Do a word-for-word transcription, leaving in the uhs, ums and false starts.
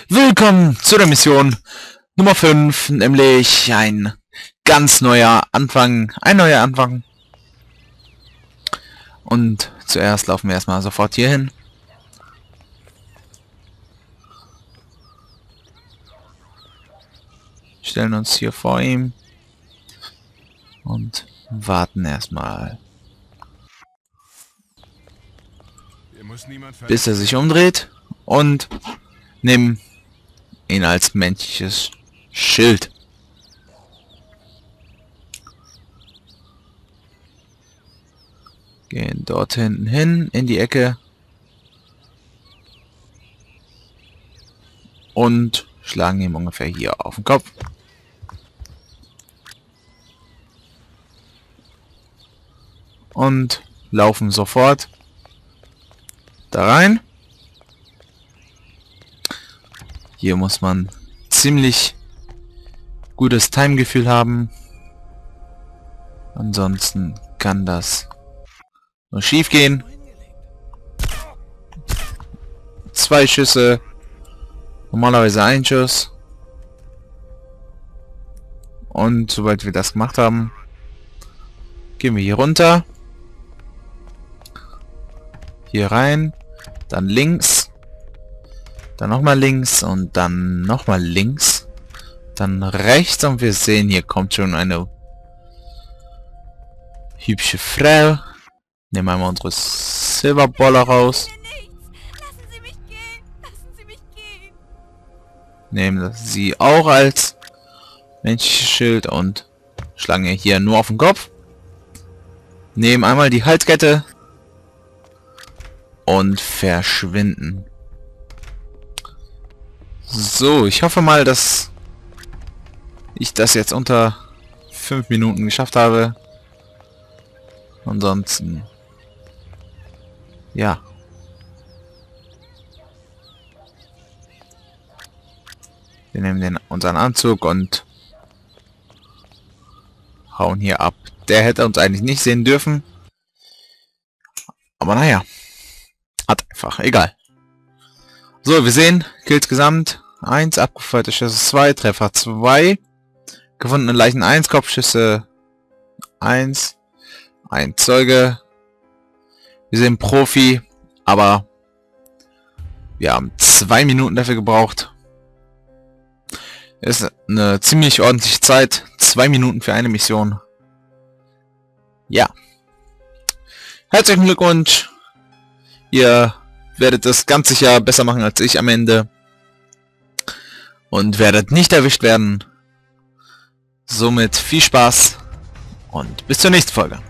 Willkommen zu der Mission Nummer fünf, nämlich ein ganz neuer Anfang, ein neuer Anfang. Und zuerst laufen wir erstmal sofort hier hin. Stellen uns hier vor ihm und warten erstmal, bis er sich umdreht, und nehmen ihn als menschliches Schild. Gehen dort hinten hin in die Ecke und schlagen ihm ungefähr hier auf den Kopf. Und laufen sofort da rein. Hier muss man ziemlich gutes Timegefühl haben. Ansonsten kann das nur schief gehen. Zwei Schüsse. Normalerweise ein Schuss. Und sobald wir das gemacht haben, gehen wir hier runter. Hier rein. Dann links. Dann nochmal links und dann nochmal links. Dann rechts, und wir sehen, hier kommt schon eine hübsche Frau. Nehmen wir mal unsere Silberboller raus. Nehmen sie auch als menschliches Schild und schlagen ihr hier nur auf den Kopf. Nehmen einmal die Halskette und verschwinden. So, ich hoffe mal, dass ich das jetzt unter fünf Minuten geschafft habe. Ansonsten, ja. Wir nehmen den, unseren Anzug und hauen hier ab. Der hätte uns eigentlich nicht sehen dürfen. Aber naja. Hat einfach. Egal. So, wir sehen, Kills gesamt eins, abgefeuerte Schüsse zwei, Treffer zwei, gefundene Leichen eins, Kopfschüsse eins, ein Zeuge. Wir sehen Profi, aber wir haben zwei Minuten dafür gebraucht. Ist eine ziemlich ordentliche Zeit, zwei Minuten für eine Mission. Ja. Herzlichen Glückwunsch. Ihr werdet das ganz sicher besser machen als ich am Ende. Und werdet nicht erwischt werden. Somit viel Spaß und bis zur nächsten Folge.